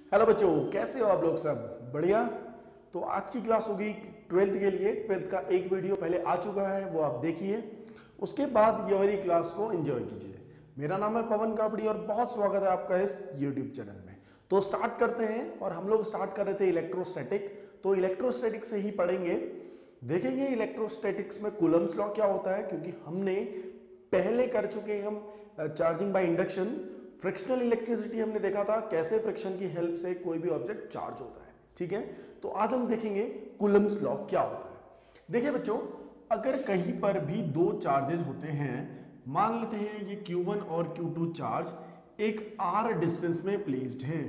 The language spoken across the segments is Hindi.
हेलो बच्चों, कैसे हो आप लोग? सब बढ़िया। तो आज की क्लास होगी 12th के लिए। 12th का एक वीडियो पहले आ चुका है, वो आप देखिए। उसके बाद ये वाली क्लास को एंजॉय कीजिए। मेरा नाम है पवन कापड़ी और बहुत स्वागत है आपका इस यूट्यूब चैनल में। तो स्टार्ट करते हैं। और हम लोग स्टार्ट कर रहे थे इलेक्ट्रोस्टैटिक, तो इलेक्ट्रोस्टैटिक से ही पढ़ेंगे। देखेंगे इलेक्ट्रोस्टैटिक्स में कूलम्स लॉ क्या होता है, क्योंकि हमने पहले कर चुके हैं हम charging by induction. Frictional electricity हमने देखा था, कैसे फ्रिक्शन की हेल्प से कोई भी ऑब्जेक्ट चार्ज होता है। ठीक है, तो आज हम देखेंगे कूलम्स लॉ क्या होता है। देखिए बच्चों, अगर कहीं पर भी दो चार्जेस होते हैं, मान लेते हैं ये Q1 और Q2 चार्ज एक r डिस्टेंस में प्लेस्ड हैं।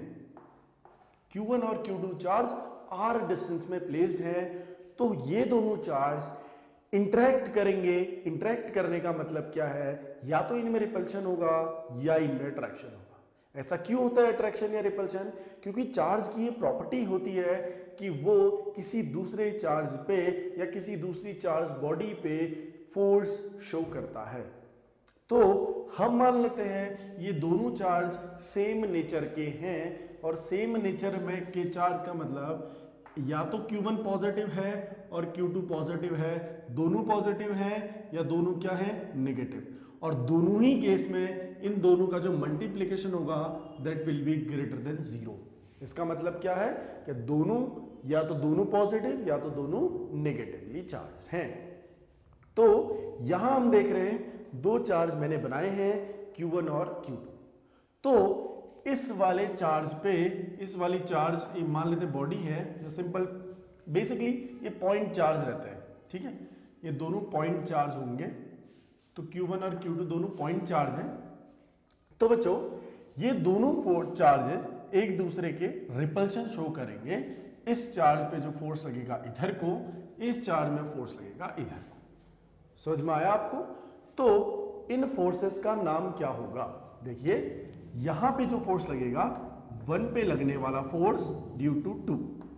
Q1 और Q2 चार्ज r डिस्टेंस में प्लेस्ड है, तो ये दोनों चार्ज इंटरेक्ट करेंगे। इंटरेक्ट करने का मतलब क्या है? या तो इनमें रिपल्शन होगा या इनमें अट्रैक्शन होगा। ऐसा क्यों होता है अट्रैक्शन या रिपल्शन? क्योंकि चार्ज की ये प्रॉपर्टी होती है कि वो किसी दूसरे चार्ज पे या किसी दूसरी चार्ज बॉडी पे फोर्स शो करता है। तो हम मान लेते हैं ये दोनों चार्ज सेम नेचर के हैं, और सेम नेचर में के चार्ज का मतलब या तो Q1 पॉजिटिव है और Q2 पॉजिटिव है, दोनों पॉजिटिव हैं, या दोनों क्या है? नेगेटिव। और दोनों ही केस में इन दोनों का जो मल्टीप्लिकेशन होगा that will be greater than 0। इसका मतलब क्या है कि दोनों या तो दोनों पॉजिटिव या तो दोनों नेगेटिवली चार्ज हैं। तो यहां हम देख रहे हैं दो चार्ज मैंने बनाए हैं, Q1 और Q2। तो इस वाले चार्ज पे, इस वाली चार्ज मान लेते बॉडी है, जो सिंपल बेसिकली ये पॉइंट चार्ज रहता है। ठीक है, ये दोनों पॉइंट चार्ज होंगे, तो Q1 और Q2 दोनों पॉइंट चार्ज हैं। तो बच्चों, ये दोनों चार्जेस एक दूसरे के रिपल्शन शो करेंगे। इस चार्ज पे जो फोर्स लगेगा इधर को, इस चार्ज में फोर्स लगेगा इधर को। समझ में आया आपको? तो इन फोर्सेस का नाम क्या होगा? देखिए, यहां पे जो फोर्स लगेगा 1 पे लगने वाला फोर्स ड्यू टू 2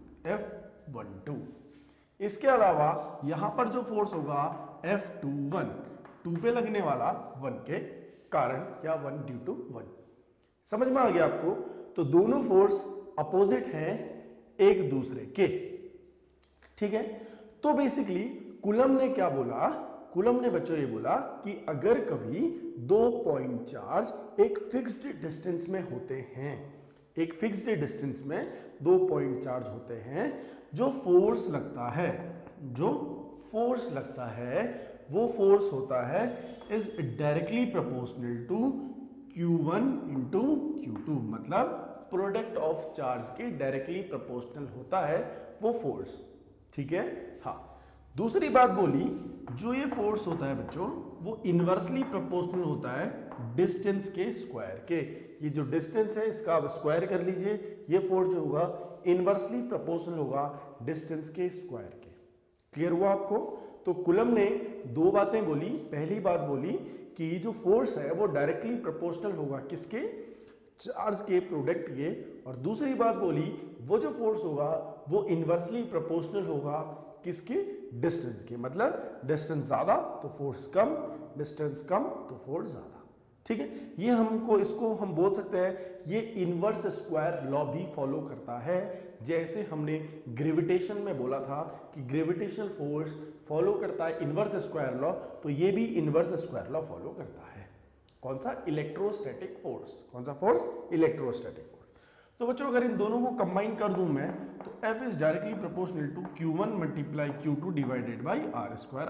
F12। इसके अलावा यहां पर जो फोर्स होगा F21, 2 पे लगने वाला 1 के कारण, या 1 ड्यू टू 1। समझ में आ गया आपको? तो दोनों फोर्स अपोजिट हैं एक दूसरे के। ठीक है, तो बेसिकली कूलम ने क्या बोला? कूलम ने बच्चों ये बोला कि अगर कभी दो पॉइंट चार्ज एक फिक्स्ड डिस्टेंस में होते हैं, एक फिक्स्ड डिस्टेंस में दो पॉइंट चार्ज होते हैं, जो फोर्स लगता है, जो फोर्स लगता है वो फोर्स होता है is directly proportional to Q1 into Q2। मतलब प्रोडक्ट ऑफ चार्ज के डायरेक्टली प्रोपोर्शनल होता है वो फोर्स। ठीक है, हाँ। दूसरी बात बोली, जो ये फोर्स होता है बच्चों, वो इनवर्सली प्रोपोर्शनल होता है डिस्टेंस के स्क्वायर के। ये जो डिस्टेंस है इसका आप स्क्वायर कर लीजिए। ये फोर्स जो होगा इनवर्सली प्रोपोर्शनल होगा डिस्टेंस के स्क्वायर के। क्लियर हुआ आपको? तो कूलम ने दो बातें बोली। पहली बात बोली कि ये जो फोर्स है वो डायरेक्टली प्रोपोर्शनल होगा किसके? चार्ज के प्रोडक्ट के। और दूसरी बात बोली, वो जो फोर्स होगा वो इनवर्सली प्रोपोर्शनल होगा किसके? डिस्टेंस के। मतलब डिस्टेंस ज्यादा तो फोर्स कम, डिस्टेंस कम तो फोर्स ज्यादा। ठीक है, ये हमको, इसको हम बोल सकते हैं ये इनवर्स स्क्वायर लॉ भी फॉलो करता है। जैसे हमने ग्रेविटेशन में बोला था कि ग्रेविटेशनल फोर्स फॉलो करता है इनवर्स स्क्वायर लॉ, तो ये भी इनवर्स स्क्वायर लॉ फॉलो करता है। कौन सा? Electrostatic force. कौन सा फोर्स? Electrostatic force. तो बच्चों, अगर इन दोनों को कंबाइन कर दूं मैं, तो F is directly proportional to Q1 multiply Q2 divided by R square.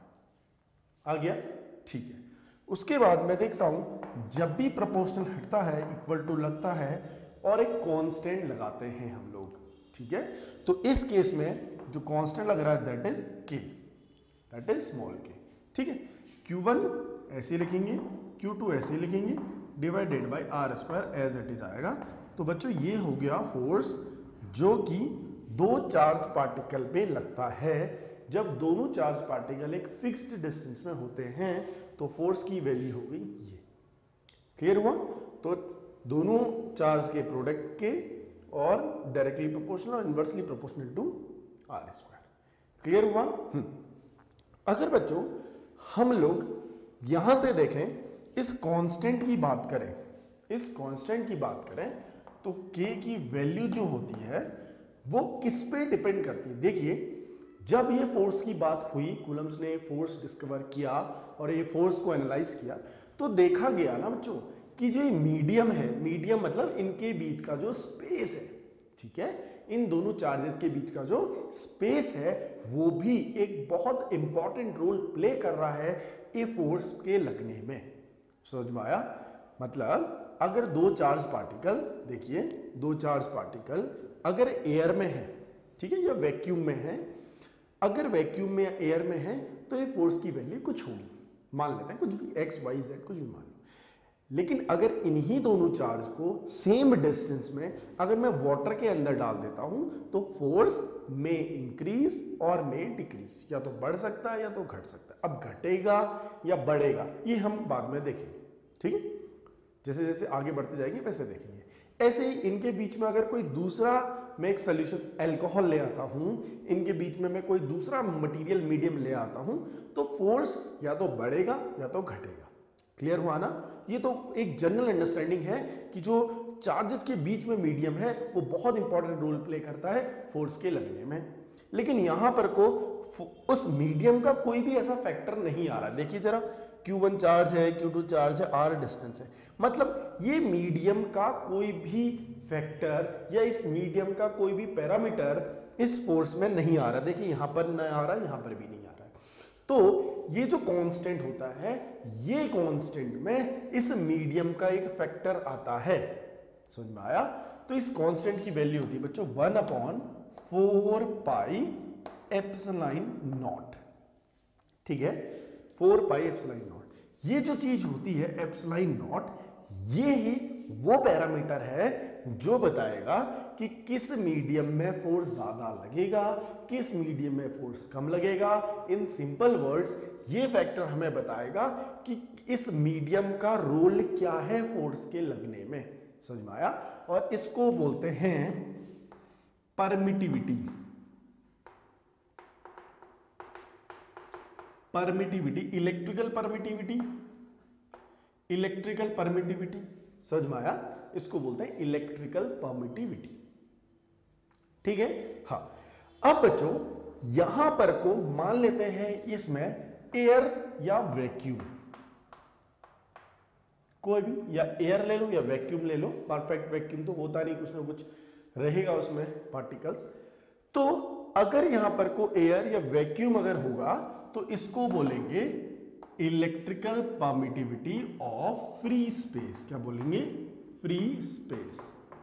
आ गया? ठीक है। उसके बाद मैं देखता हूं, जब भी प्रोपोर्शनल हटता है इक्वल टू लगता है और एक कांस्टेंट लगाते हैं हम लोग। ठीक है, तो इस केस में जो कांस्टेंट लग रहा है that is K, that is small k। ठीक है, Q1 ऐसे लिखेंगे, Q2 ऐसे लिखेंगे, divided by R square as it is आएगा। तो बच्चों, ये हो गया फोर्स जो कि दो चार्ज पार्टिकल पे लगता है। जब दोनों चार्ज पार्टिकल एक फिक्स्ड डिस्टेंस में होते हैं तो फोर्स की वैल्यू हो गई ये। क्लियर हुआ? तो दोनों चार्ज के प्रोडक्ट के और डायरेक्टली प्रोपोर्शनल और inversely proportional to R square. Clear हुआ? अगर बच्चों हम लोग यहां से देखें, इस कांस्टेंट की बात करें, इस कांस्टेंट की बात करें, तो के की वैल्यू जो होती है वो किस पे डिपेंड करती है। देखिए जब ये फोर्स की बात हुई, कूलम्स ने फोर्स डिस्कवर किया और ये फोर्स को एनालाइज किया, तो देखा गया ना बच्चों कि जो मीडियम है, मीडियम मतलब इनके बीच का जो स्पेस है, ठीक है, इन दोनों चार्जेस के बीच का जो स्पेस है वो भी एक बहुत इंपॉर्टेंट रोल प्ले कर रहा है ये फोर्स के लगने में। समझ में आया? मतलब अगर दो चार्ज पार्टिकल, देखिए दो चार्ज पार्टिकल अगर एयर में है, ठीक है, या वैक्यूम में है, अगर वैक्यूम में या एयर में है तो ये फोर्स की वैल्यू कुछ होगी, मान लेते हैं कुछ भी x y z कुछ भी मान लो। लेकिन अगर इन्हीं दोनों चार्ज को सेम डिस्टेंस में अगर मैं वाटर के अंदर डाल देता हूं तो फोर्स में इंक्रीज और में डिक्रीज, या तो बढ़ सकता है या तो घट सकता है। अब घटेगा या बढ़ेगा ये हम बाद में देखेंगे, ठीक है, जैसे जैसे आगे बढ़ते जाएंगे वैसे देखेंगे। ऐसे ही इनके बीच में अगर कोई दूसरा, मैं एक सोल्यूशन अल्कोहल ले आता हूं, इनके बीच में मैं कोई दूसरा मटेरियल मीडियम ले आता हूं तो फोर्स या तो बढ़ेगा या तो घटेगा। क्लियर हुआ ना? ये तो एक जनरल अंडरस्टैंडिंग है कि जो चार्जेस के बीच में मीडियम है वो बहुत इंपॉर्टेंट रोल प्ले करता है फोर्स के लगने में। लेकिन यहां पर को उस मीडियम का कोई भी ऐसा फैक्टर नहीं आ रहा। देखिए जरा, Q1 चार्ज है, Q2 चार्ज है, R डिस्टेंस है, मतलब ये मीडियम का कोई भी फैक्टर या इस मीडियम का कोई भी पैरामीटर इस फोर्स में नहीं आ रहा। देखिए यहां पर नहीं आ रहा, यहां पर भी नहीं आ रहा है। तो ये जो कांस्टेंट होता है, ये कांस्टेंट में इस मीडियम का एक फैक्टर आता है। समझ में आया? तो इस कांस्टेंट की वैल्यू होती है बच्चों 1/4 पाई एप्सिलॉन नॉट, ठीक है, 4 पाई एप्सिलॉन नॉट। ये जो चीज होती है एप्सिलॉन नॉट, ये ही वो पैरामीटर है जो बताएगा कि किस मीडियम में फोर्स ज्यादा लगेगा, किस मीडियम में फोर्स कम लगेगा। इन सिंपल वर्ड्स ये फैक्टर हमें बताएगा कि इस मीडियम का रोल क्या है फोर्स के लगने में। समझ में आया? और इसको बोलते हैं permittivity. Permittivity, electrical permittivity, electrical permittivity. समझ में आया? इसको बोलते हैं इलेक्ट्रिकल परमिटिविटी, ठीक है। हाँ, अब बच्चों यहां पर को मान लेते हैं इसमें एयर या वैक्यूम, कोई भी, या एयर ले लो या वैक्यूम ले लो। परफेक्ट वैक्यूम तो होता नहीं, कुछ ना कुछ रहेगा उसमें पार्टिकल्स। तो अगर यहां पर को एयर या वैक्यूम अगर होगा तो इसको बोलेंगे electrical permittivity of free space. क्या बोलेंगे? Free space.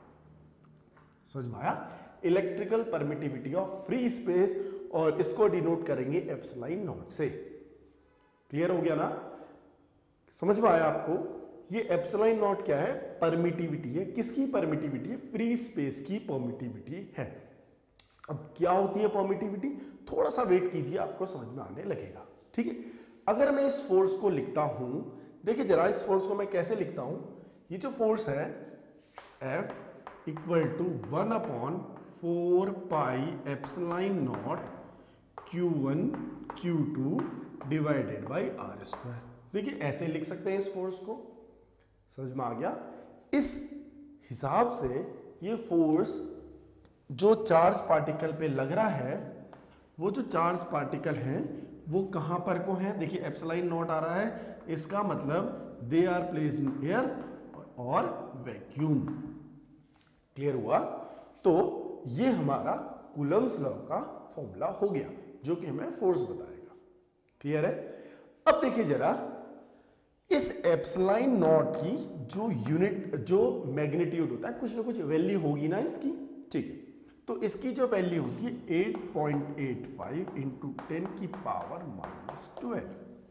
समझ में आया? Electrical permittivity of free space, और इसको डिनोट करेंगे एप्सिलॉन नॉट से। क्लियर हो गया ना? समझ में आया आपको? ये एप्सिलॉन नॉट क्या है? परमिटिविटी है। किसकी परमिटिविटी है? फ्री स्पेस की परमिटिविटी है। अब क्या होती है परमिटिविटी? थोड़ा सा वेट कीजिए, आपको समझ में आने लगेगा, ठीक है। अगर मैं इस फोर्स को लिखता हूं, देखिए जरा इस फोर्स को मैं कैसे लिखता हूं। ये जो फोर्स है F = 1/4 pi epsilon naught Q1 Q2 divided by R²। देखिए ऐसे लिख सकते हैं इस फोर्स को। समझ में आ गया? इस हिसाब से ये फोर्स जो चार्ज पार्टिकल पे लग रहा है, वो जो चार्ज पार्टिकल हैं वो कहां पर को है? देखिए एप्सिलॉन नॉट आ रहा है, इसका मतलब they are placed in air और वैक्यूम। क्लियर हुआ? तो ये हमारा कूलम्स लॉ का फॉर्मूला हो गया जो कि हमें फोर्स बताएगा। क्लियर है? अब देखिए जरा इस एप्सिलॉन नॉट की जो यूनिट, जो मैग्नीट्यूड होता है, कुछ ना कुछ वैल्यू होगी ना इसकी, ठीक है। तो इसकी जो वैल्यू होती है 8.85 × 10⁻⁻12।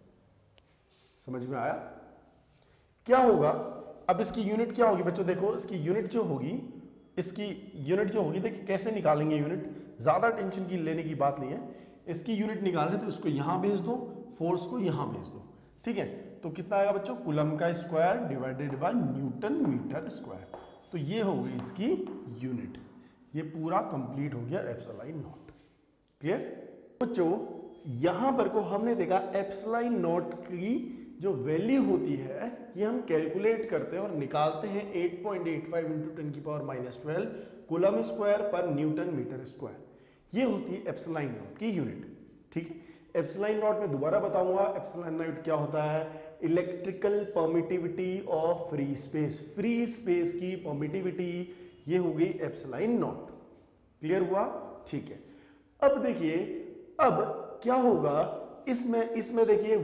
समझ में आया? क्या होगा? अब इसकी यूनिट क्या होगी बच्चों? देखो इसकी यूनिट जो होगी, इसकी यूनिट जो होगी, देखिए कैसे निकालेंगे यूनिट, ज्यादा टेंशन की लेने की बात नहीं है। इसकी यूनिट निकालने तो इसको यहां भेज दो, फोर्स को यहां भेज दो, ठीक है। तो कितना आएगा बच्चों? कूलम का square divided by newton metre square. तो ये हो गई इसकी यूनिट। ये पूरा कंप्लीट हो गया एप्सिलॉन नॉट। क्लियर बच्चों? यहां पर को हमने देखा एप्सिलॉन नॉट की जो वैल्यू होती है ये हम कैलकुलेट करते हैं और निकालते हैं 8.85 इंटू 10 की पावर -12 कूलम स्क्वायर पर न्यूटन मीटर स्क्वायर। ये होती है एप्सिलॉन नॉट की यूनिट। ठीक है, एप्सिलॉन नॉट में दोबारा बताऊंगा एप्सिलॉन नॉट क्या होता है। Electrical permittivity of free space, free space की परमिटिविटी ये हो गई एप्सिलॉन नॉट। क्लियर हुआ? ठीक है, अब देखिए अब क्या होगा इसमें देखिए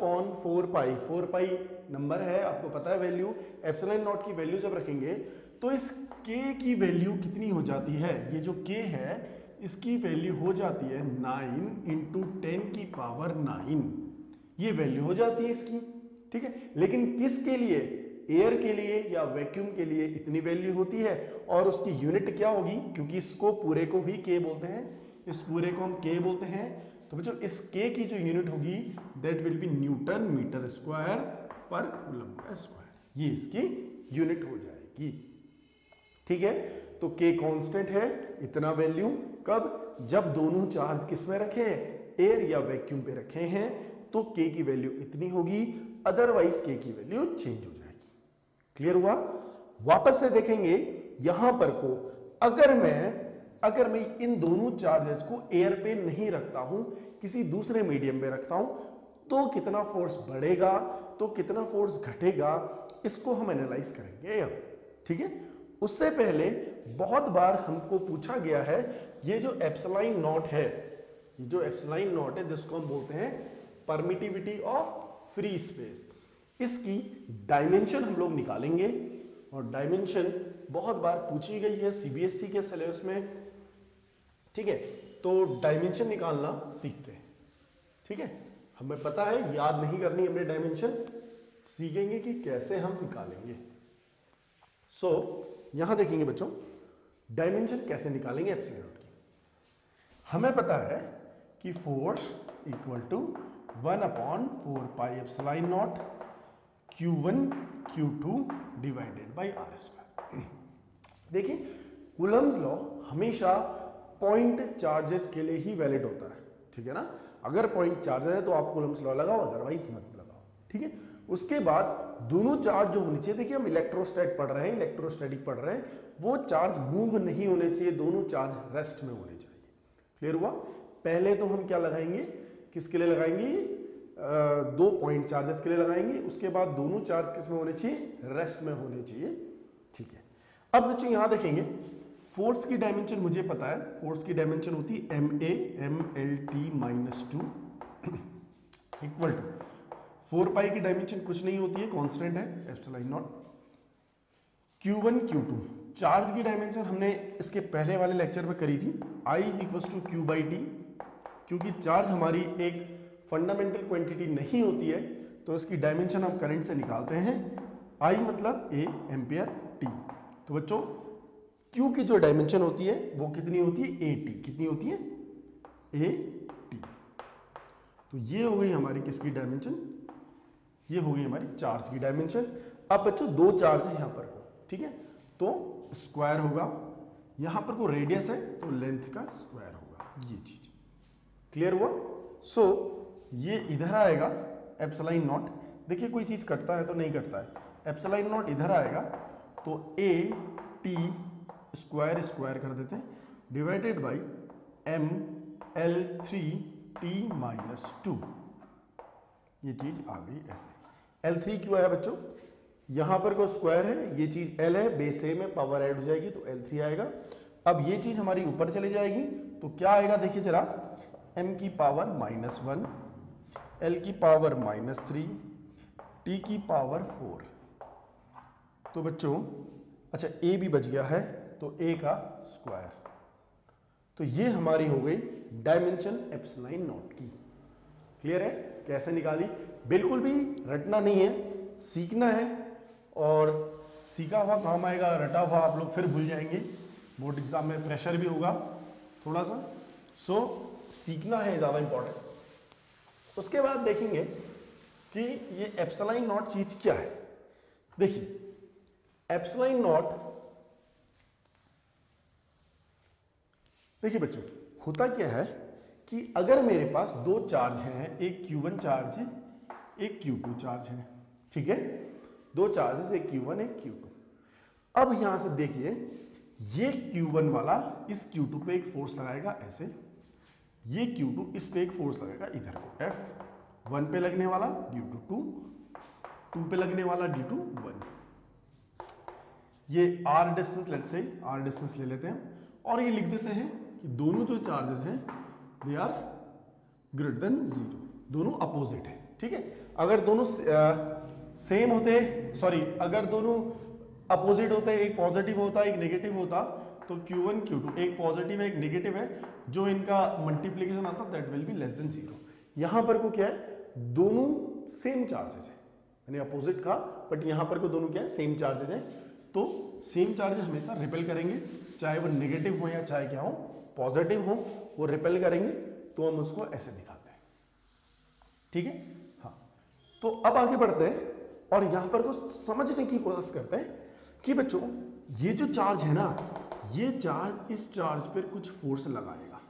1/4 पाई नंबर है, आपको पता है वैल्यू। एप्सिलॉन नॉट की वैल्यू जब रखेंगे तो इस k की वैल्यू कितनी हो जाती है, ये जो k है इसकी वैल्यू हो जाती है 9 इंटू 10 की पावर 9, ये वैल्यू हो जाती है इसकी। ठीक है, लेकिन किसके लिए, एयर के लिए या वैक्यूम के लिए इतनी वैल्यू होती है और उसकी यूनिट क्या होगी, क्योंकि इसको पूरे को ही k बोलते हैं, इस पूरे को हम k बोलते हैं। तो बच्चों इस k की जो यूनिट होगी that will be newton metre square पर कूलम स्क्वायर, ये इसकी यूनिट हो जाएगी। ठीक है, तो k कांस्टेंट है, इतना वैल्यू कब, जब दोनों चार्ज किस में रखे हैं, एयर या वैक्यूम पे रखे हैं, तो k की वैल्यू इतनी होगी, अदरवाइज k की वैल्यू चेंज हो जाएगी। क्लियर हुआ? वापस से देखेंगे यहां पर को, अगर मैं इन दोनों चार्जेस को एयर पे नहीं रखता हूं, किसी दूसरे मीडियम पे रखता हूं, तो कितना फोर्स बढ़ेगा, तो कितना फोर्स घटेगा, इसको हम एनालाइज करेंगे अब। ठीक है, उससे पहले बहुत बार हमको पूछा गया है ये जो एप्सिलॉन नॉट है, ये जो एप्सिलॉन नॉट है जिसको हम बोलते हैं परमिटिविटी ऑफ फ्री स्पेस, इसकी डायमेंशन हम लोग निकालेंगे। और डायमेंशन बहुत बार पूछी गई है सीबीएसई के सिलेबस में। ठीक है, तो डायमेंशन निकालना सीखते हैं। ठीक है, हमें पता है याद नहीं करनी हमने डायमेंशन, सीखेंगे कि कैसे हम निकालेंगे। सो यहां देखेंगे बच्चों डायमेंशन कैसे निकालेंगे एप्सिलॉन नॉट की। हमें पता है कि force equal to 1/4 pi epsilon naught Q1 Q2 divided by R square. देखिए कूलम्स लॉ हमेशा पॉइंट चार्जेस के लिए ही वैलिड होता है। ठीक है ना, अगर पॉइंट चार्जेस है तो आप कूलम्स लॉ लगाओ, अदरवाइज मत लगाओ। ठीक है, उसके बाद दोनों चार्ज जो होने चाहिए, देखिए हम इलेक्ट्रोस्टैट पढ़ रहे हैं, इलेक्ट्रोस्टैटिक पढ़ रहे हैं, वो चार्ज मूव नहीं होने चाहिए, दोनों चार्ज रेस्ट में होने चाहिए। क्लियर हुआ? पहले तो हम क्या लगाएंगे, किसके लिए लगाएंगे, दो पॉइंट चार्जेस के लिए लगाएंगे, उसके बाद दोनों चार्ज किस में होने चाहिए, रेस्ट में होने चाहिए। ठीक है, अब बच्चों यहां देखेंगे फोर्स की डायमेंशन मुझे पता है, फोर्स की डायमेंशन होती है ma/mlt-2 इक्वल टू 4 पाई की डायमेंशन कुछ नहीं होती है, कांस्टेंट है epsilon naught. Q1 Q2 charge की डायमेंशन हमने इसके पहले वाले लेक्चर में करी थी, I = Q/T, क्योंकि चार्ज हमारी एक फंडामेंटल क्वांटिटी नहीं होती है तो इसकी डायमेंशन हम करंट से निकालते हैं। I मतलब A एम्पियर, T। तो बच्चों Q की जो डायमेंशन होती है वो कितनी होती है, AT। कितनी होती है, AT। तो ये हो गई हमारी किसकी डायमेंशन, ये हो गई हमारी चार्ज की डायमेंशन। अब बच्चों दो चार्ज है यहाँ पर को, ठीक है, तो स्क्वायर होगा, यहाँ पर को रेडियस है तो लेंथ का स्क्वायर होगा, ये चीज क्लियर हुआ। सो ये इधर आएगा एप्सिलॉन नॉट, देखिए कोई चीज कटता है तो नहीं कटता है, एप्सिलॉन नॉट इधर आएगा तो AT स्क्वायर स्क्वायर कर देते हैं डिवाइडेड बाई ML3T-2, ये चीज आ गई ऐसे। L3 क्यों आया बच्चों, यहां पर को स्क्वायर है, ये चीज L है, बेस से में पावर ऐड हो जाएगी तो L3 आएगा। अब ये चीज हमारी ऊपर चली जाएगी तो क्या आएगा, देखिए जरा, m की पावर -1, L की पावर -3, T की पावर 4। तो बच्चों अच्छा A भी बच गया है तो A का स्क्वायर। तो ये हमारी हो गई डायमेंशन एप्सिलॉन नॉट की। क्लियर है कैसे निकाली, बिल्कुल भी रटना नहीं है, सीखना है, और सीखा हुआ काम आएगा, रटा हुआ आप लोग फिर भूल जाएंगे, बोर्ड एग्जाम में प्रेशर भी होगा थोड़ा सा। सो सीखना है ज़्यादा इंपॉर्टेंट। उसके बाद देखेंगे कि ये एप्सिलॉन नॉट चीज क्या है। देखिए एप्सिलॉन नॉट, देखिए बच्चों होता क्या है कि अगर मेरे पास दो चार्ज हैं, एक Q1 चार्ज है, एक Q2 चार्ज है, ठीक है, दो चार्जेस, एक Q1 एक Q2। अब यहां से देखिए, ये Q1 वाला इस Q2 पे एक फोर्स लगाएगा ऐसे, ये Q2 इस पे एक फोर्स लगाएगा इधर को, F1 पे लगने वाला, ड्यू टू 2 पे लगने वाला ड्यू टू 1। ये R distance, let's say R distance ले लेते हैं और ये लिख देते हैं कि दोनों जो चार्जेस हैं दे आर ग्रेटर देन 0, दोनों अपोजिट है, ठीक है। अगर दोनों सेम होते, सॉरी, अगर दोनों अपोजिट होते, एक पॉजिटिव होता एक नेगेटिव होता, तो Q1 Q2 एक पॉजिटिव है एक नेगेटिव है, जो इनका मल्टीप्लीकेशन आता that will be less than 0। यहां पर को क्या है, दोनों सेम चार्जेस है, यानी अपोजिट का, बट यहां पर को दोनों क्या है, सेम चार्जेस हैं। तो सेम चार्जेस हमेशा रिपेल करेंगे, चाहे वो नेगेटिव हो या चाहे क्या हो, पॉजिटिव हो, वो रिपेल करेंगे। तो हम उसको ऐसे दिखाते हैं, ठीक है। हाँ, तो अब आगे बढ़ते हैं और यहां पर को समझने की कोशिश करते हैं कि बच्चों ये जो चार्ज है ना, ये चार्ज इस चार्ज पर कुछ फोर्स लगाएगा।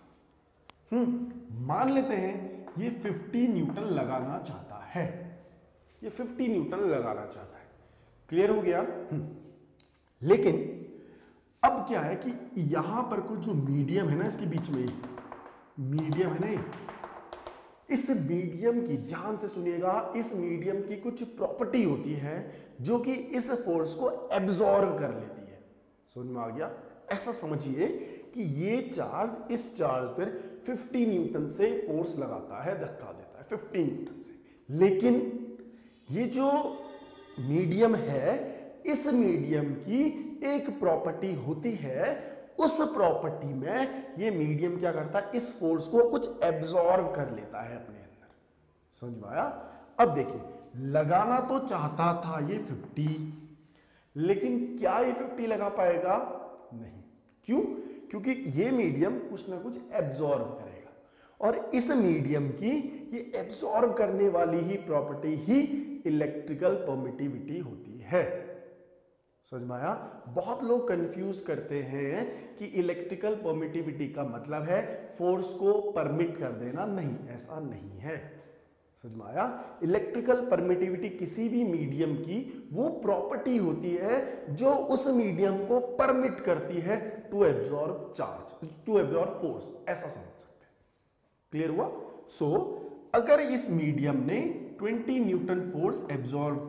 मान लेते हैं ये 50 न्यूटन लगाना चाहता है, ये 50 न्यूटन लगाना चाहता है, क्लियर हो गया। लेकिन अब क्या है कि यहां पर कुछ जो मीडियम है ना, इसके बीच में मीडियम है ना, इस मीडियम की, ध्यान से सुनिएगा, इस मीडियम की कुछ प्रॉपर्टी होती है जो कि इस फोर्स को एब्जॉर्ब कर लेती है। समझ में आ गया? ऐसा समझिए कि ये चार्ज इस चार्ज पर 50 न्यूटन से फोर्स लगाता है, धक्का देता है 50 न्यूटन से। लेकिन ये जो मीडियम है, इस मीडियम की एक प्रॉपर्टी होती है, उस प्रॉपर्टी में ये मीडियम क्या करता है, इस फोर्स को कुछ एब्जॉर्ब कर लेता है अपने अंदर। समझ में आया? अब देखिए, लगाना तो चाहता था ये 50, लेकिन क्या ये 50 लगा पाएगा? नहीं। क्यों? क्योंकि ये मीडियम कुछ ना कुछ एब्जॉर्ब करेगा, और इस मीडियम की ये एब्जॉर्ब करने वाली ही प्रॉपर्टी ही इलेक्ट्रिकल परमिटिविटी होती है। समझ में आया? बहुत लोग कंफ्यूज करते हैं कि इलेक्ट्रिकल परमिटिविटी का मतलब है फोर्स को परमिट कर देना। नहीं, ऐसा नहीं है। समझ में आया? इलेक्ट्रिकल परमिटिविटी किसी भी मीडियम की वो प्रॉपर्टी होती है जो उस मीडियम को परमिट करती है to absorb charge, to absorb force, ऐसा समझ सकते हैं। क्लियर हुआ? सो अगर इस मीडियम ने 20 न्यूटन फोर्स एब्जॉर्ब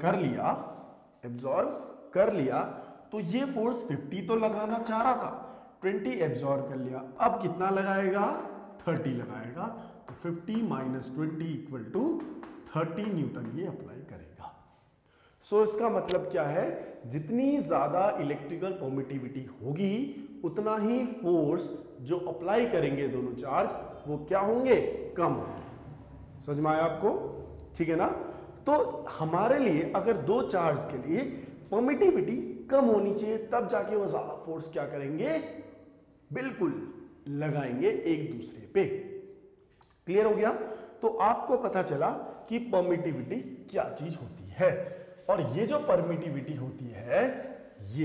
कर लिया, तो ये फोर्स 50 तो लगाना चाह रहा था, 20 एब्जॉर्ब कर लिया, अब कितना लगाएगा? 30 लगाएगा। तो 50 माइनस 20 इक्वल टू 30 न्यूटन ये अप्लाई करेगा। सो इसका मतलब क्या है, जितनी ज्यादा इलेक्ट्रिकल परमिटिविटी होगी, उतना ही फोर्स जो अप्लाई करेंगे दोनों चार्ज, वो क्या होंगे? कम होंगे। समझ में आया आपको? ठीक है ना? तो हमारे लिए अगर दो चार्ज के लिए परमिटिविटी कम होनी चाहिए, तब जाके वो ज्यादा फोर्स क्या करेंगे? बिल्कुल लगाएंगे एक दूसरे पे। क्लियर हो गया? तो आपको पता चला कि परमिटिविटी क्या चीज होती है, और ये जो परमिटिविटी होती है, ये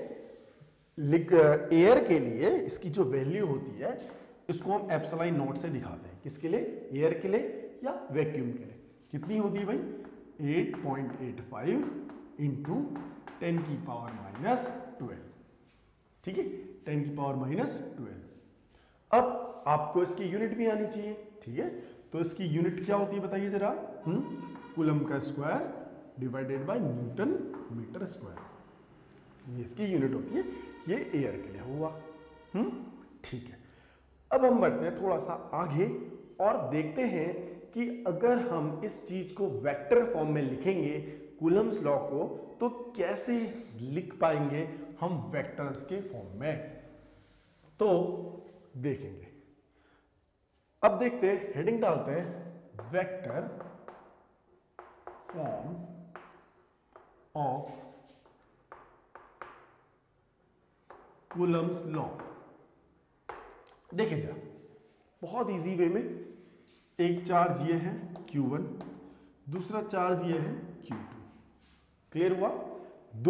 एयर के लिए इसकी जो वैल्यू होती है, इसको हम एप्सिलॉन नॉट से दिखाते हैं। किसके लिए? एयर के लिए या वैक्यूम के लिए। कितनी होती है भाई? 8.85 इंटू 10 की पावर माइनस 12। ठीक है, 10 की पावर माइनस 12। अब आपको इसकी यूनिट भी आनी चाहिए, ठीक है? तो इसकी यूनिट क्या होती है बताइए जरा? कूलम का square divided by newton metre square, ये इसकी यूनिट होती है। ये एयर के लिए हुआ। ठीक है, अब हम बढ़ते हैं थोड़ा सा आगे और देखते हैं कि अगर हम इस चीज को वेक्टर फॉर्म में लिखेंगे, कूलम्स लॉ को, तो कैसे लिख पाएंगे हम वेक्टर्स के फॉर्म में, तो देखेंगे। अब देखते हैं, हेडिंग डालते हैं, vector form of coulomb's law. देखिए जरा, बहुत इजी वे में, एक चार्ज ये है Q1, दूसरा चार्ज ये है Q2। क्लियर हुआ?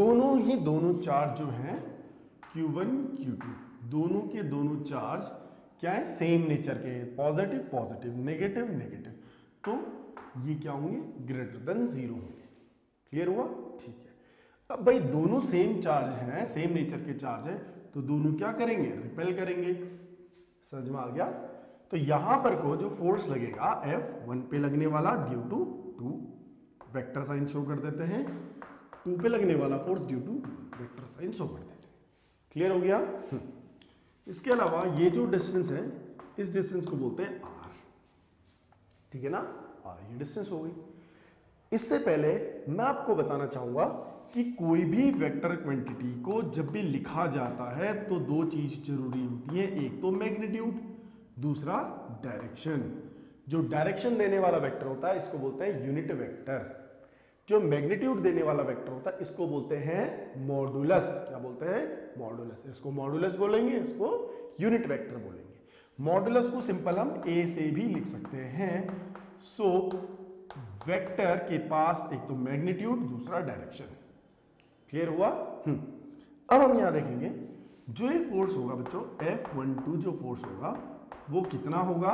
दोनों चार्ज जो हैं Q1 Q2, दोनों के दोनों चार्ज क्या है, सेम नेचर के, पॉजिटिव पॉजिटिव, नेगेटिव नेगेटिव, तो ये क्या होंगे, ग्रेटर देन 0 होंगे। क्लियर हुआ? ठीक है। अब भाई दोनों सेम चार्ज हैं, सेम नेचर के चार्ज हैं, तो दोनों क्या करेंगे, रिपेल करेंगे। समझ में आ गया? तो यहां पर को जो फोर्स लगेगा F1 पे लगने वाला due to 2, vector sign show कर देते हैं, 2 पे लगने वाला force due to vector sign show कर देते हैं। क्लियर हो गया? इसके अलावा ये जो डिस्टेंस है, इस डिस्टेंस को बोलते हैं r। ठीक है ना? ये डिस्टेंस हो गई। इससे पहले मैं आपको बताना चाहूंगा कि कोई भी वेक्टर क्वांटिटी को जब भी लिखा जाता है तो दो चीज जरूरी होती है, एक तो मैग्नीट्यूड, दूसरा डायरेक्शन। जो डायरेक्शन देने वाला वेक्टर होता है इसको बोलते हैं यूनिट वेक्टर, जो मैग्नीट्यूड देने वाला वेक्टर होता है इसको बोलते हैं मॉडुलस। क्या बोलते हैं? मॉडुलस। इसको मॉडुलस बोलेंगे, इसको यूनिट वेक्टर बोलेंगे। मॉडुलस को सिंपल हम ए से भी लिख सकते हैं। सो वेक्टर के पास एक तो मैग्नीट्यूड, दूसरा डायरेक्शन। क्लियर हुआ? अब हम यहां देखेंगे जो ये फोर्स होगा बच्चों, F12 जो फोर्स होगा वो कितना होगा,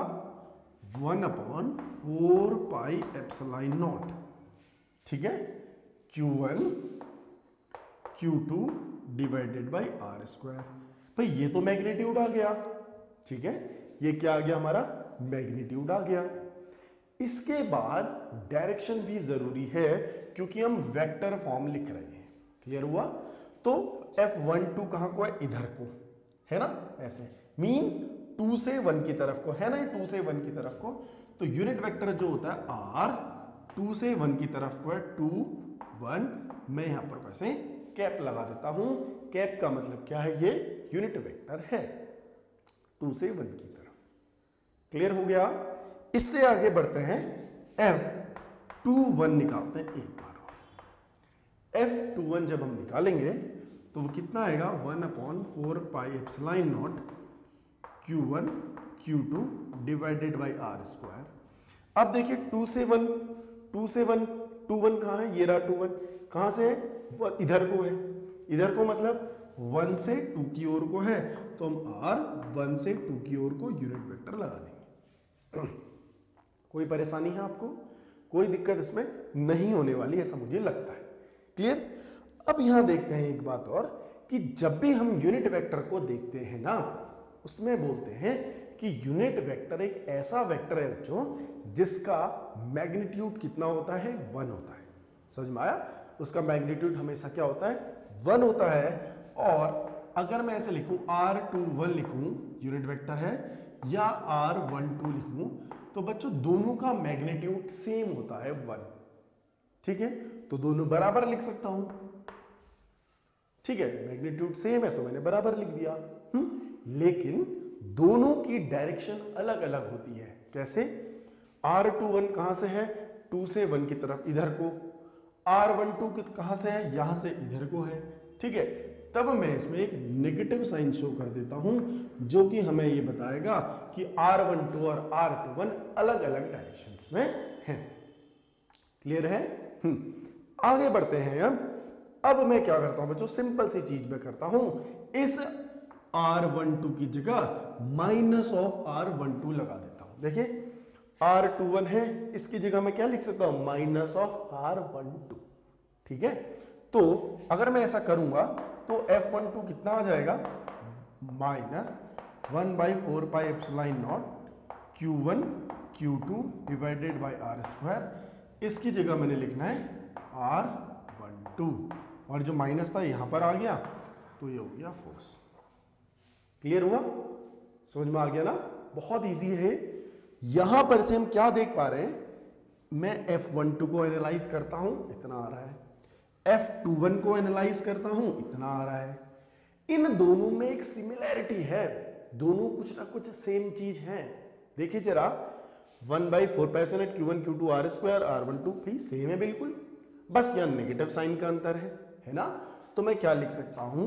1/4 पाई एप्सिलॉन नॉट। ठीक है, Q1 Q2 divided by R square. भाई ये तो मैग्नीट्यूड आ गया। ठीक है, ये क्या आ गया हमारा, मैग्नीट्यूड आ गया। इसके बाद डायरेक्शन भी जरूरी है क्योंकि हम वेक्टर फॉर्म लिख रहे हैं। क्लियर हुआ? तो F12 कहां को है, इधर को है ना, ऐसे मींस 2 से 1 की तरफ को है ना, 2 से 1 की तरफ को। तो यूनिट वेक्टर जो होता है R 2 से 1 की तरफ को है, 2 1। मैं यहां पर वैसे कैप लगा देता हूं। कैप का मतलब क्या है, ये यूनिट वेक्टर है 2 से 1 की तरफ। क्लियर हो गया? इससे आगे बढ़ते हैं, F21 निकालते हैं एक बार और। F21 जब हम निकालेंगे तो वो कितना आएगा, 1/4 pi epsilon naught Q1 Q2 divided by R square. अब देखिए 2 से 1 2 से 1 2 1 कहाँ है, ये रहा 2 1 कहाँ से है, इधर को है। इधर को मतलब 1 से 2 की ओर को है, तो हम R 1 से 2 की ओर को यूनिट वेक्टर लगा देंगे। कोई परेशानी है आपको? कोई दिक्कत इसमें नहीं होने वाली, ऐसा मुझे लगता है। क्लियर? अब यहां देखते हैं एक बात और, कि जब भी हम यूनिट वेक्टर को देखते हैं ना, उसमें बोलते हैं कि यूनिट वेक्टर एक ऐसा वेक्टर है बच्चों जिसका मैग्नीट्यूड कितना होता है, 1 होता है। समझ में आया? उसका मैग्नीट्यूड हमेशा क्या होता है, 1 होता है। और अगर मैं ऐसे लिखूं, R21 लिखूं यूनिट वेक्टर है, या R12 लिखूं, तो बच्चों दोनों का मैग्नीट्यूड सेम होता है 1। ठीक है, तो दोनों बराबर लिख सकता हूं। ठीक है, मैग्नीट्यूड सेम है तो मैंने बराबर लिख दिया। लेकिन दोनों की डायरेक्शन अलग अलग होती है। कैसे? R21 कहां से है, 2 से 1 की तरफ, इधर को। R12 कहां से है, यहां से इधर को है। ठीक है, तब मैं इसमें एक नेगेटिव साइन शो कर देता हूं जो कि हमें ये बताएगा कि R12 और R21 अलग अलग डायरेक्शंस में हैं। क्लियर है? आगे बढ़ते हैं। अब मैं क्या करता हूं बच्चों, सिंपल सी चीज मैं करता हूं, इस R12 की जगह माइनस ऑफ R12 लगा देता हूं। देखिए R21 है, इसकी जगह मैं क्या लिख सकता हूं, माइनस ऑफ R12। ठीक है, तो अगर मैं ऐसा करूंगा तो F12 कितना आ जाएगा, minus 1/4 pi epsilon naught Q1 Q2 divided by R square. इसकी जगह मैंने लिखना है R12, और जो माइनस था यहां पर आ गया तो ये हो गया फोर्स। क्लियर हुआ? समझ में आ गया ना? बहुत इजी है। यहां पर से हम क्या देख पा रहे हैं, मैं F12 को एनालाइज करता हूं, इतना आ रहा है। F21 को एनालाइज करता हूं, इतना आ रहा है। इन दोनों में एक सिमिलैरिटी है, दोनों कुछ ना कुछ सेम चीज है। देखिए जरा, 1/4 पाई Q1 Q2 are square R12 भी सेम है बिल्कुल, बस यहां नेगेटिव साइन का अंतर है ना? तो मैं क्या लिख सकता हूं,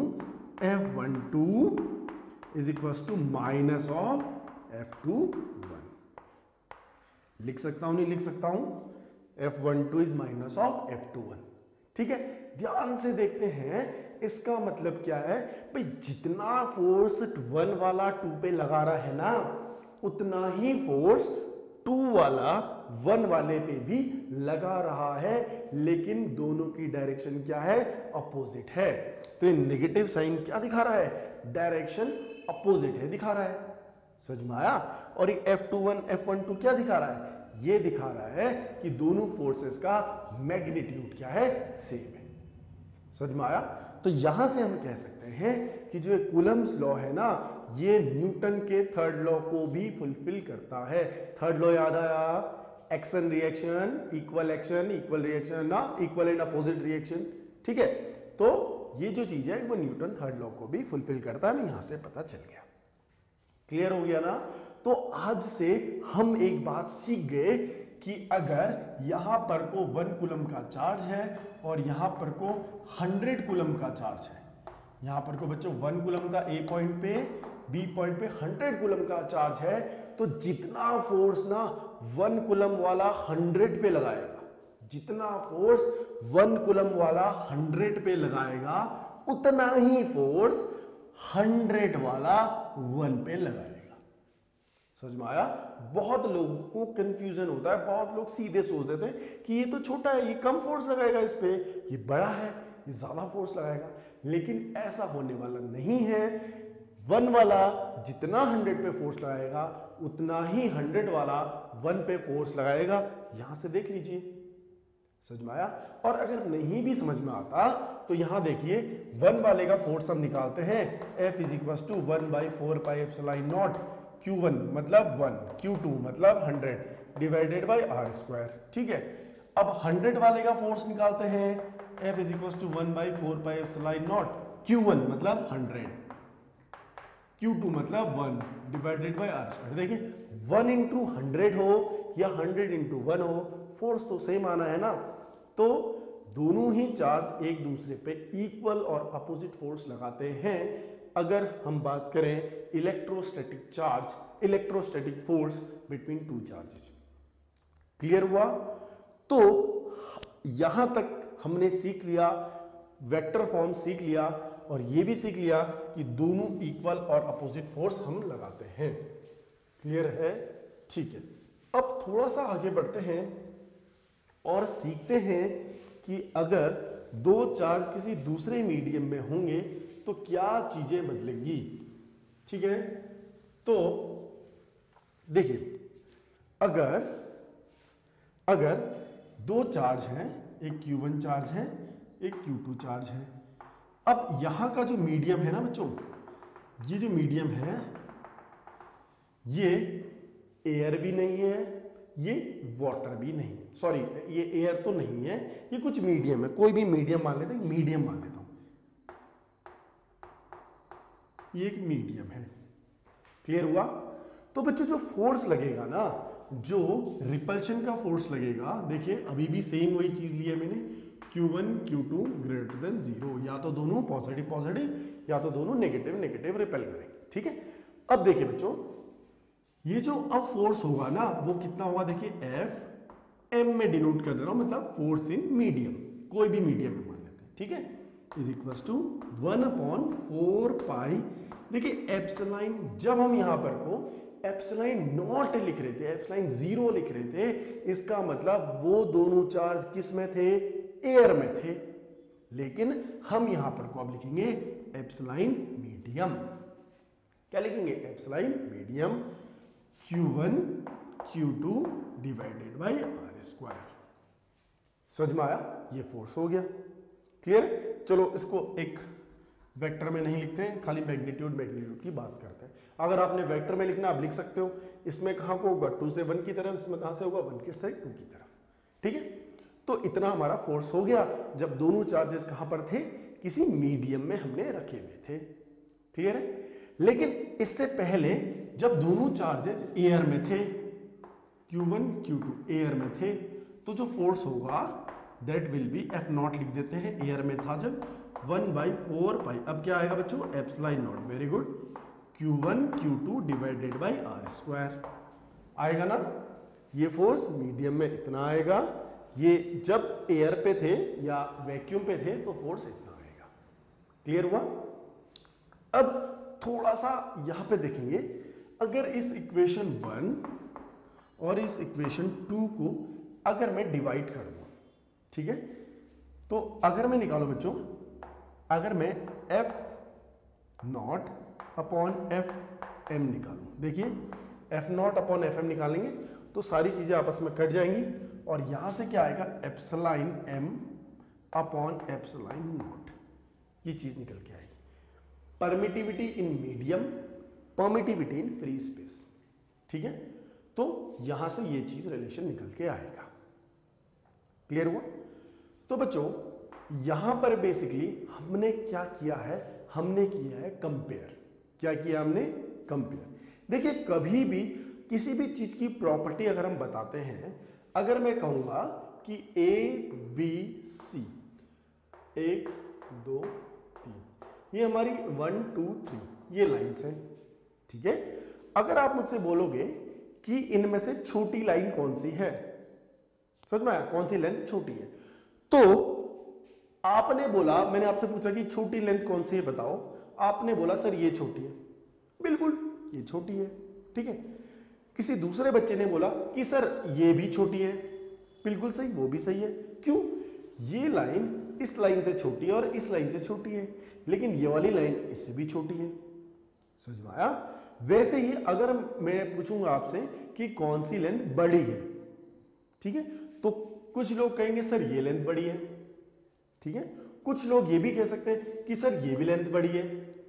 F12 is equal to minus of F21। लिख सकता हूं, नहीं लिख सकता हूं, F12 is minus of F21। ठीक है, ध्यान से देखते हैं इसका मतलब क्या है भाई, जितना फोर्स 1 वाला 2 पे लगा रहा है ना, उतना ही फोर्स 2 वाला 1 वाले पे भी लगा रहा है, लेकिन दोनों की डायरेक्शन क्या है, अपोजिट है। तो ये नेगेटिव साइन क्या दिखा रहा है, डायरेक्शन अपोजिट है दिखा रहा है। समझ में आया? और ये F21 F12 क्या दिखा रहा है, ये दिखा रहा है कि दोनों फोर्सेस का मैग्नीट्यूड क्या है, सेम है। समझ में आया? तो यहां से हम कह सकते हैं कि जो कूलम्स लॉ है ना, ये न्यूटन के थर्ड लॉ को भी फुलफिल करता है। थर्ड लॉ याद आया, एक्शन रिएक्शन इक्वल रिएक्शन ना, इक्वल एंड अपोजिट रिएक्शन। ठीक है, तो ये जो चीज है वो न्यूटन थर्ड लॉ को भी फुलफिल करता है, यहां से पता चल गया। क्लियर हो गया ना? तो आज से हम एक बात सीख गए कि अगर यहां पर को 1 कूलम का चार्ज है और यहां पर को 100 कूलम का चार्ज है, यहां पर को बच्चों 1 कूलम का ए पॉइंट पे, बी पॉइंट पे 100 कूलम का चार्ज है, तो जितना फोर्स ना 1 कूलम वाला 100 पे लगाएगा, जितना फोर्स 1 कूलम वाला 100 पे लगाएगा, उतना ही फोर्स 100 वाला 1 पे लगाएगा। समझ में आया? बहुत लोगों को कंफ्यूजन होता है, बहुत लोग सीधे सोच देते हैं कि ये तो छोटा है, ये कम फोर्स लगाएगा इस पे, ये बड़ा है, ये ज्यादा फोर्स लगाएगा, लेकिन ऐसा होने वाला नहीं है। 1 वाला जितना 100 पे फोर्स लगाएगा, उतना ही 100 वाला 1 पे फोर्स लगाएगा। यहां से देख लीजिए, समझ में आया? और अगर नहीं भी समझ में आता तो यहां देखिए, 1 वाले का फोर्स हम निकालते हैं, F = 1/4πε0, Q1 मतलब 1, Q2 मतलब 100 डिवाइडेड बाय r²। ठीक है, अब 100 वाले का फोर्स निकालते हैं, F = 1/4πε0, Q1 मतलब 100, Q2 मतलब 1 डिवाइडेड बाय r²। देखिए 1 × 100 हो या 100 × 1 हो, फोर्स तो सेम आना है ना। तो दोनों ही चार्ज एक दूसरे पे इक्वल और अपोजिट फोर्स लगाते हैं। अगर हम बात करें electrostatic charge, electrostatic force between 2 charges. Clear हुआ? तो यहां तक हमने सीख लिया, वेक्टर फॉर्म सीख लिया, और ये भी सीख लिया कि दोनों इक्वल और अपोजिट फोर्स हम लगाते हैं। क्लियर है? ठीक है, अब थोड़ा सा आगे बढ़ते हैं और सीखते हैं कि अगर 2 चार्ज किसी दूसरे मीडियम में होंगे तो क्या चीजें बदलेंगी। ठीक है, तो देखिए, अगर 2 चार्ज हैं, एक Q1 चार्ज है, एक Q2 चार्ज है। अब यहां का जो मीडियम है ना बच्चों, ये जो मीडियम है, ये एयर भी नहीं है, ये वाटर भी नहीं है, सॉरी ये एयर तो नहीं है, ये कुछ मीडियम है, कोई भी मीडियम मान लेते हैं, मीडियम मान लेता हूं, ये एक मीडियम है। क्लियर हुआ? तो बच्चों जो फोर्स लगेगा ना, जो रिपल्शन का फोर्स लगेगा, देखिए अभी भी सेम वही चीज ली है मैंने, Q1 Q2 > 0, या तो दोनों पॉजिटिव पॉजिटिव या तो दोनों नेगेटिव नेगेटिव रिपेल करेंगे। ठीक है, अब देखिए बच्चों, ये जो अब फोर्स होगा ना वो कितना होगा, देखिए F M में डिनोट कर दे रहा हूं, मतलब फोर्स इन मीडियम, कोई भी मीडियम में मान लेते हैं। ठीक है, = 1/4π, देखिए एप्सिलॉन, जब हम यहां पर को ε0 लिख रहे थे, ε0 लिख रहे थे, इसका मतलब वो दोनों चार्ज किस में थे, एयर में थे, लेकिन हम यहां पर को अब लिखेंगे एप्सिलॉन मीडियम। क्या लिखेंगे? Epsilon medium Q1 Q2 divided by r²। समझ में आया? ये फोर्स हो गया। क्लियर? चलो इसको एक वेक्टर में नहीं लिखते हैं, खाली मैग्नीट्यूड की बात करते हैं। अगर आपने वेक्टर में लिखना आप लिख सकते हो, इसमें कहां को होगा 2 से 1 की तरफ, इसमें कहां से होगा 1 से 2 की तरफ। ठीक है, तो इतना हमारा फोर्स हो गया जब दोनों चार्जेस कहां पर थे, किसी मीडियम में हमने रखे हुए थे। क्लियर है? लेकिन इससे पहले जब दोनों चार्जेस एयर में थे, Q1 Q2 एयर में थे, तो जो फोर्स होगा दैट विल बी F0 लिख देते हैं, एयर में था जब, 1/4π, अब क्या आएगा बच्चों, ε0, very good, Q1 Q2 divided by r² आएगा ना। ये फोर्स मीडियम में इतना आएगा, ये जब एयर पे थे या वैक्यूम पे थे तो फोर्स इतना आएगा। क्लियर हुआ? अब थोड़ा सा यहां पे देखेंगे, अगर इस इक्वेशन 1 और इस इक्वेशन 2 को अगर मैं डिवाइड कर दूं, ठीक है, तो अगर मैं निकालो बच्चों, अगर मैं F naught upon F M निकालूं, देखिए F naught upon F M निकालेंगे तो सारी चीजें आपस में कट जाएंगी और यहां से क्या आएगा, epsilon M upon epsilon naught, ये चीज निकल के आएगी। Permittivity in medium, permittivity in free space, ठीक है, तो यहां से ये चीज रिलेशन निकल के आएगा। क्लियर हुआ? तो बच्चों यहां पर बेसिकली हमने क्या किया है, हमने किया है कंपेयर। क्या किया हमने? कंपेयर। देखिए कभी भी किसी भी चीज की प्रॉपर्टी अगर हम बताते हैं, अगर मैं कहूंगा कि ए बी सी 1 2 3, ये हमारी 1 2 3 ये लाइंस हैं, ठीक है। अगर आप मुझसे बोलोगे कि इनमें से छोटी लाइन कौन सी है, समझ में आया, कौन सी लेंथ छोटी है, तो आपने बोला, मैंने आपसे पूछा कि छोटी लेंथ कौन सी है बताओ, आपने बोला सर ये छोटी है, बिल्कुल ये छोटी है, ठीक है। किसी दूसरे बच्चे ने बोला कि सर ये भी छोटी है, बिल्कुल सही, वो भी सही है। क्यों? ये लाइन इस लाइन से छोटी है और इस लाइन से छोटी है, लेकिन ये वाली लाइन इससे भी छोटी है। समझ में आया? वैसे ही अगर मैं पूछूंगा आपसे कि कौन सी लेंथ बड़ी है, ठीक है, तो कुछ लोग कहेंगे सर ये लेंथ बड़ी है, ठीक है, कुछ लोग ये भी कह सकते हैं कि सर ये भी लेंथ बड़ी है,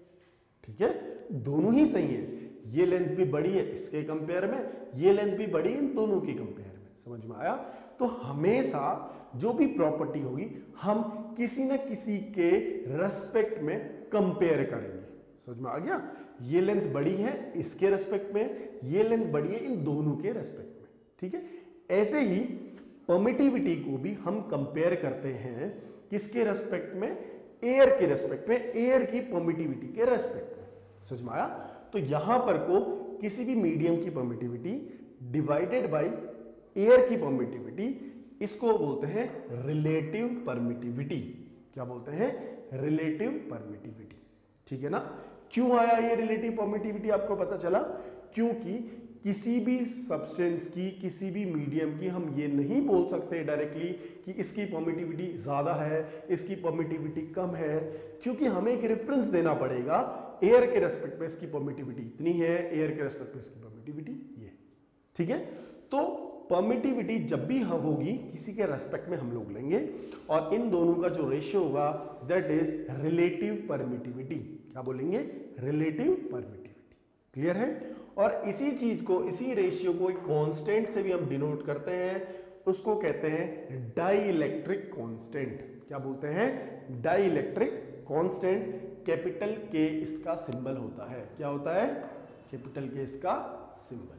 ठीक है, दोनों ही सही है। ये लेंथ भी बड़ी है इसके कंपेयर में, ये लेंथ भी बड़ी है इन दोनों के कंपेयर में। समझ में आया? तो हमेशा जो भी प्रॉपर्टी होगी हम किसी न किसी के रेस्पेक्ट में कंपेयर करेंगे। समझ में आ गया? ये लेंथ बड़ी है इसके रेस्पेक्ट में, ये लेंथ बड़ी है इन दोनों के रेस्पेक्ट में, ठीक है। ऐसे ही परमिटिविटी को भी हम कंपेयर करते हैं किसके रेस्पेक्ट में? एयर के रेस्पेक्ट में, एयर की परमिटिविटी के रेस्पेक्ट में। समझ में आया? तो यहां पर को किसी भी मीडियम की परमिटिविटी डिवाइडेड बाय एयर की परमिटिविटी, इसको बोलते हैं रिलेटिव परमिटिविटी। क्या बोलते हैं? रिलेटिव परमिटिविटी, ठीक है ना। क्यों आया ये रिलेटिव परमिटिविटी आपको पता चला? क्योंकि किसी भी सब्सटेंस की, किसी भी मीडियम की हम ये नहीं बोल सकते डायरेक्टली कि इसकी परमिटिविटी ज्यादा है, इसकी परमिटिविटी कम है, क्योंकि हमें एक रेफरेंस देना पड़ेगा। एयर के रेस्पेक्ट में इसकी परमिटिविटी इतनी है, एयर के रेस्पेक्ट में इसकी परमिटिविटी ये, ठीक है। तो परमिटिविटी जब भी होगी किसी के रेस्पेक्ट में हम लोग लेंगे और इन दोनों का जो रेशियो होगा दैट इज रिलेटिव परमिटिविटी। क्या बोलेंगे? Relative permittivity. क्लियर है? और इसी चीज को, इसी रेशियो को एक कांस्टेंट से भी हम डिनोट करते हैं, उसको कहते हैं डाइइलेक्ट्रिक कांस्टेंट। क्या बोलते हैं? Dielectric constant. कैपिटल के इसका सिंबल होता है। क्या होता है? कैपिटल के इसका सिंबल,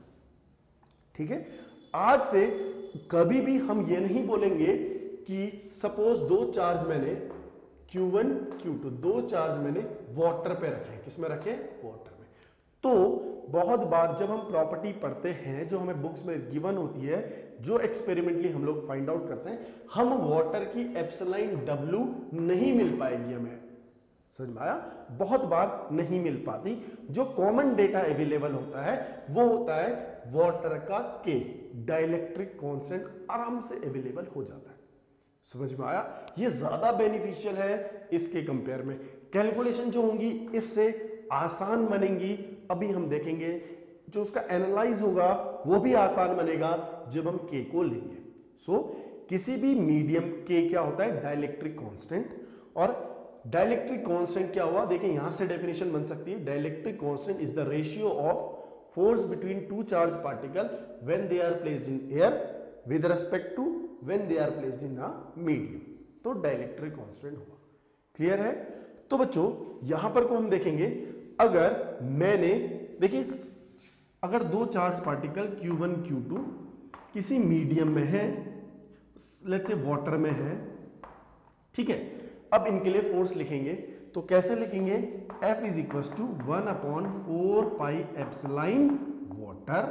ठीक है। आज से कभी भी हम ये नहीं बोलेंगे कि सपोज दो चार्ज मैंने Q1 Q2 दो चार्ज मैंने वाटर पे रखे। किसमें रखे? वाटर में। तो बहुत बार जब हम प्रॉपर्टी पढ़ते हैं जो हमें बुक्स में गिवन होती है, जो एक्सपेरिमेंटली हम लोग फाइंड आउट करते हैं, हम वाटर की एप्सिलॉन W नहीं मिल पाएगी हमें। समझ में आया? बहुत बार नहीं मिल पाती। जो कॉमन डेटा अवेलेबल होता है वो होता है वाटर का K, डाइलेक्ट्रिक कांस्टेंट आराम से अवेलेबल हो जाता है। समझ में आया? ये ज्यादा बेनिफिशियल है इसके कंपेयर में। कैलकुलेशन जो होंगी इससे आसान बनेंगी। अभी हम देखेंगे जो उसका एनालाइज होगा वो भी आसान बनेगा जब हम K को लेंगे। सो किसी भी मीडियम K क्या होता है? Dielectric constant. और डाइलेक्ट्रिक कांस्टेंट क्या हुआ? देखिए यहां से डेफिनेशन बन सकती है। Dielectric constant is the ratio of force between two charge particle when they are placed in air with respect to when they are placed in a medium. तो डाइलेक्ट्रिक कांस्टेंट हुआ। क्लियर है? तो बच्चों यहां पर को हम देखेंगे, अगर मैंने, देखिए अगर दो चार्ज पार्टिकल Q1 Q2 किसी मीडियम में है, लेट्स से वाटर में है, ठीक है। अब इनके लिए फोर्स लिखेंगे तो कैसे लिखेंगे? F is equal to 1/4 pi epsilon water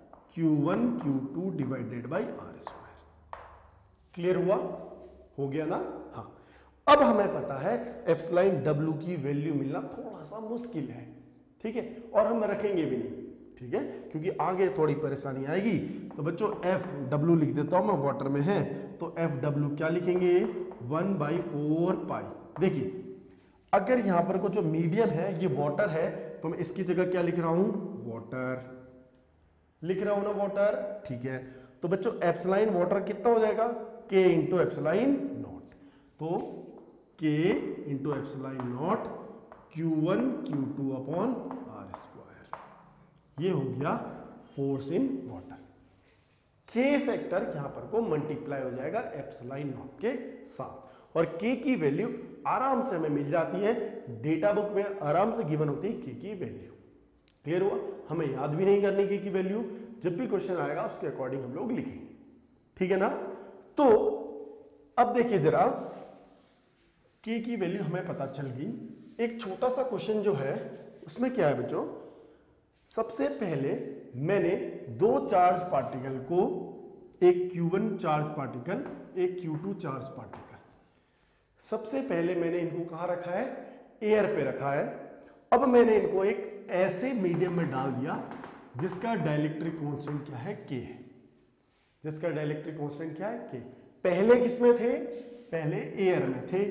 Q1 Q2 divided by R square. Clear हुआ? हो गया ना? हाँ। अब हमें पता है एप्सिलॉन डब्ल्यू की वैल्यू मिलना थोड़ा सा मुश्किल है, ठीक है, और हम रखेंगे भी नहीं, ठीक है, क्योंकि आगे थोड़ी परेशानी आएगी। तो बच्चों एफ डब्ल्यू लिख देता हूं मैं, वाटर में है तो एफ डब्ल्यू क्या लिखेंगे 1/4 पाई। देखिए अगर यहां पर को जो मीडियम है ये वाटर है तो मैं इसकी जगह क्या लिख रहा हूं, वाटर लिख रहा हूं ना, वाटर, ठीक है। तो बच्चों एप्सिलॉन वाटर कितना हो जाएगा, के इंटू एप्सिलॉन नॉट, तो K into epsilon naught Q1 Q2 upon R square, ये हो गया force in water. K factor यहां पर को मल्टीप्लाई हो जाएगा एप्सिलॉन नॉट के साथ, और के की वैल्यू आराम से हमें मिल जाती है, डेटा बुक में आराम से गिवन होती है के की वैल्यू। क्लियर हुआ, हमें याद भी नहीं करनी के की वैल्यू, जब भी क्वेश्चन आएगा उसके अकॉर्डिंग हम लोग लिखेंगे, ठीक है ना। तो अब देखिए जरा, के की वैल्यू हमें पता चल गई। एक छोटा सा क्वेश्चन जो है उसमें क्या है बच्चों, सबसे पहले मैंने दो चार्ज पार्टिकल को, एक Q1 चार्ज पार्टिकल, एक Q2 चार्ज पार्टिकल, सबसे पहले मैंने इनको कहां रखा है, एयर पे रखा है। अब मैंने इनको एक ऐसे मीडियम में डाल दिया जिसका डाइलेक्ट्रिक कांस्टेंट क्या है, के है, जिसका डाइलेक्ट्रिक कांस्टेंट क्या है, के। पहले किसमें थे, पहले एयर में थे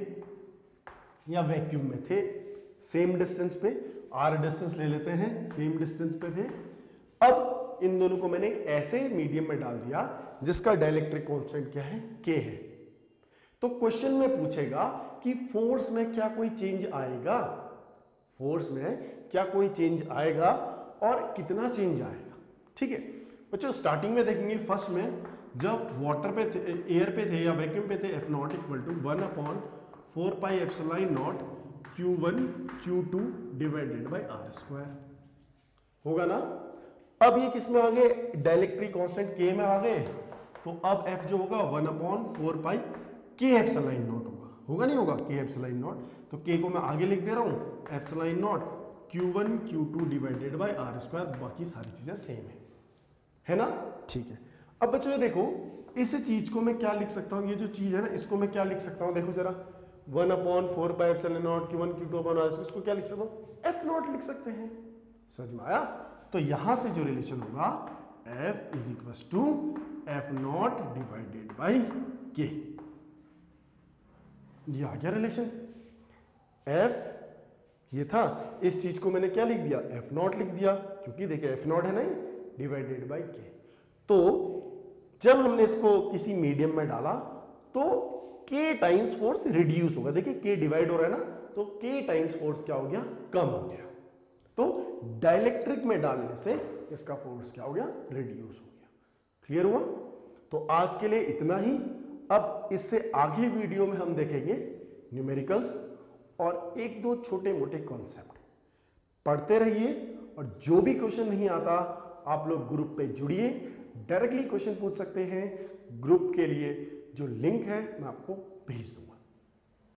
या वैक्यूम में थे, सेम डिस्टेंस पे, आर डिस्टेंस ले लेते हैं, सेम डिस्टेंस पे थे। अब इन दोनों को मैंने एक ऐसे मीडियम में डाल दिया जिसका डाइलेक्ट्रिक कांस्टेंट क्या है, के है। तो क्वेश्चन में पूछेगा कि फोर्स में क्या कोई चेंज आएगा, फोर्स में क्या कोई चेंज आएगा और कितना चेंज आएगा, ठीक है बच्चों। स्टार्टिंग में देखेंगे, फर्स्ट में जब वाटर पे थे, एयर पे थे या वैक्यूम पे थे, F naught equal to 1/4 pi epsilon naught Q1 Q2 divided by R square होगा ना। अब ये किस में आ गए, डाइलेक्ट्रिक कांस्टेंट के में आ गए, तो अब F जो होगा 1/4 पाई के एप्सिलॉन नॉट होगा नहीं होगा, के एप्सिलॉन नॉट। तो के को मैं आगे लिख दे रहा हूं, epsilon naught Q1 Q2 divided by R square, बाकी सारी चीजें सेम है ना, ठीक है। अब बच्चों ये देखो, इस चीज को मैं क्या लिख सकता हूं, ये जो चीज है ना इसको मैं क्या लिख सकता हूं, देखो जरा 1/4 pi epsilon naught Q1 Q2 upon R, इसको क्या लिख सकता हूं, एफ नॉट लिख सकते हैं, समझ में आया। तो यहां से जो रिलेशन होगा F is equal to F naught divided by K, ये आ गया रिलेशन। F ये था, इस चीज को मैंने क्या लिख दिया, एफ नॉट लिख दिया, क्योंकि देखिए एफ नॉट है नहीं, डिवाइडेड बाई के। तो जब हमने इसको किसी मीडियम में डाला तो के टाइम्स फोर्स रिड्यूस होगा, देखिए के डिवाइड हो रहा है ना, तो के टाइम्स फोर्स क्या हो गया, कम हो गया। तो डाइलेक्ट्रिक में डालने से इसका फोर्स क्या हो गया, रिड्यूस हो गया। क्लियर हुआ। तो आज के लिए इतना ही। अब इससे आगे वीडियो में हम देखेंगे न्यूमेरिकल्स और एक दो छोटे मोटे कॉन्सेप्ट। पढ़ते रहिए, और जो भी क्वेश्चन नहीं आता आप लोग ग्रुप पे जुड़िए, डायरेक्टली क्वेश्चन पूछ सकते हैं। ग्रुप के लिए जो लिंक है मैं आपको भेज दूंगा।